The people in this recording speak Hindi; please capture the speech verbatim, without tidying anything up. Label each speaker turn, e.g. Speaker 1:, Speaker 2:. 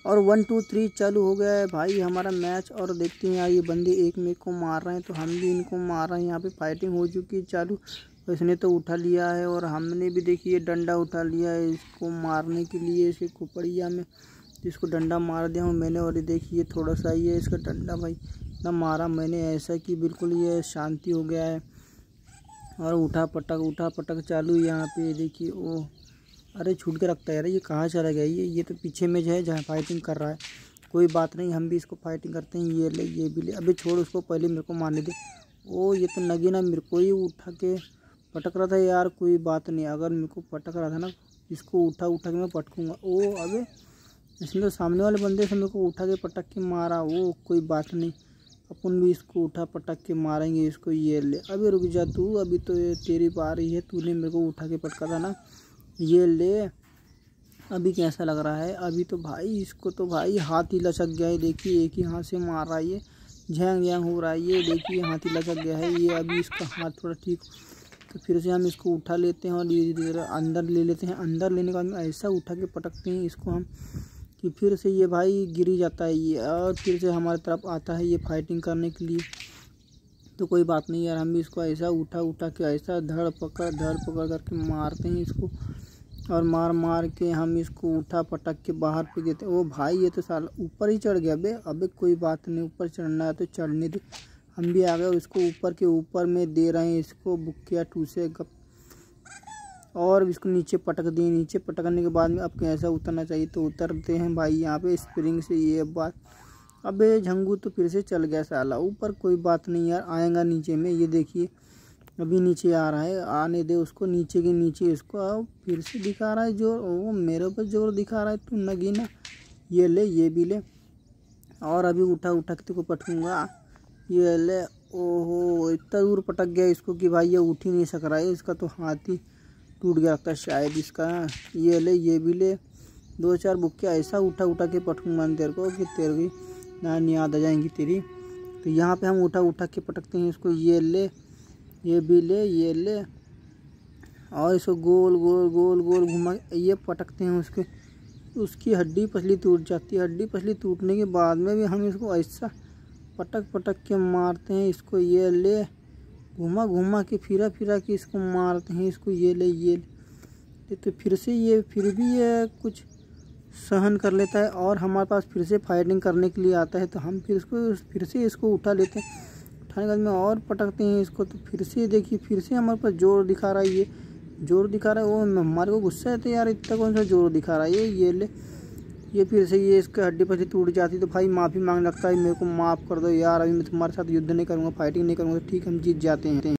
Speaker 1: और वन टू थ्री चालू हो गया है भाई हमारा मैच। और देखते हैं यार ये बंदे एक में को मार रहे हैं तो हम भी इनको मार रहे हैं। यहाँ पे फाइटिंग हो चुकी है चालू। तो इसने तो उठा लिया है और हमने भी देखिए डंडा उठा लिया है इसको मारने के लिए। इसके खोपड़िया में इसको डंडा मार दिया हूँ मैंने। और ये देखिए थोड़ा सा ही है इसका डंडा भाई, ना मारा मैंने ऐसा कि बिल्कुल ये शांति हो गया है। और उठा पटक उठा पटक चालू यहाँ पे देखिए। ओ अरे छूट के रखता है यार, ये कहाँ चला गया ये ये तो पीछे में जो है जहाँ फाइटिंग कर रहा है। कोई बात नहीं, हम भी इसको फाइटिंग करते हैं। ये ले ये भी ले, अबे छोड़ उसको, पहले मेरे को मारने दे। ओ ये तो नगीना मेरे को ही उठा के पटक रहा था यार। कोई बात नहीं, अगर मेरे को पटक रहा था ना इसको उठा उठा के मैं पटकूँगा। ओ अबे इसने तो सामने वाले बंदे से मेरे को उठा के पटक के मारा। वो कोई बात नहीं, अपन भी इसको उठा पटक के मारेंगे इसको। ये ले, अभी रुक जा तू, अभी तो ये तेरी बारी है, तूने मेरे को उठा के पटका था ना। ये ले, अभी कैसा लग रहा है? अभी तो भाई इसको तो भाई हाथ ही लचक गया है। देखिए एक ही हाथ से मार रहा है ये, झैंग झैंग हो रहा है ये। देखिए हाथ ही लचक गया है ये। अभी इसका हाथ थोड़ा ठीक, तो फिर से हम इसको उठा लेते हैं और धीरे धीरे अंदर ले लेते हैं। अंदर लेने के बाद में ऐसा उठा के पटकते हैं इसको हम कि फिर से ये भाई गिर ही जाता है ये, और फिर से हमारी तरफ आता है ये फाइटिंग करने के लिए। तो कोई बात नहीं यार, हम भी इसको ऐसा उठा उठा के ऐसा धड़ पकड़ धड़ पकड़ करके मारते हैं इसको। और मार मार के हम इसको उठा पटक के बाहर फेंक देते हैं। ओ भाई ये तो साला ऊपर ही चढ़ गया बे। अबे कोई बात नहीं, ऊपर चढ़ना है तो चढ़ने दे। हम भी आ गए, उसको ऊपर के ऊपर में दे रहे हैं इसको बुक्किया टूसे गप। और इसको नीचे पटक दिए। नीचे पटकने के बाद में अब कैसा उतरना चाहिए तो उतरते हैं भाई यहाँ पे स्प्रिंग से। ये बात, अबे झंगू तो फिर से चल गया साला ऊपर। कोई बात नहीं यार, आएगा नीचे में। ये देखिए अभी नीचे आ रहा है, आने दे उसको नीचे के नीचे इसको। अब फिर से दिखा रहा है जोर, ओ मेरे ऊपर जोर दिखा रहा है तू नगीना। ये ले ये भी ले, और अभी उठा उठा के तेको पटकूँगा। ये ले, ओहो इतना दूर पटक गया इसको कि भाई ये उठ ही नहीं सक रहा है। इसका तो हाथ ही टूट गया लगता है शायद इसका। ये ले ये भी ले, दो चार बुक्के ऐसा उठा उठा के पटकूँगा तेरे को कि तेरे भी नानी याद आ जाएंगी तेरी। तो यहाँ पे हम उठा उठा के पटकते हैं इसको। ये ले ये भी ले ये ले, और इसको गोल गोल गोल गोल घुमा ये पटकते हैं उसके। उसकी हड्डी पसली टूट जाती है। हड्डी पसली टूटने के बाद में भी हम इसको ऐसा पटक पटक के मारते हैं इसको। ये ले, घुमा घुमा के फिरा फिरा के इसको मारते हैं इसको। ये ले ये ले, तो फिर से ये फिर भी ये कुछ सहन कर लेता है और हमारे पास फिर से फाइटिंग करने के लिए आता है। तो हम फिर इसको फिर से इसको उठा लेते हैं। उठाने के बाद में और पटकते हैं इसको। तो फिर से देखिए फिर से हमारे पास जोर दिखा रहा है ये, जोर दिखा रहा है। वो हमारे को गुस्सा है तो यार इतना कौन सा जोर दिखा रहा है ये। ये ले, ये फिर से ये इसके हड्डी पसली टूट जाती तो भाई माफ़ी मांगने लगता है, मेरे को माफ़ कर दो यार, अभी मैं तुम्हारे साथ युद्ध नहीं करूँगा, फाइटिंग नहीं करूँगा। तो ठीक हम जीत जाते हैं।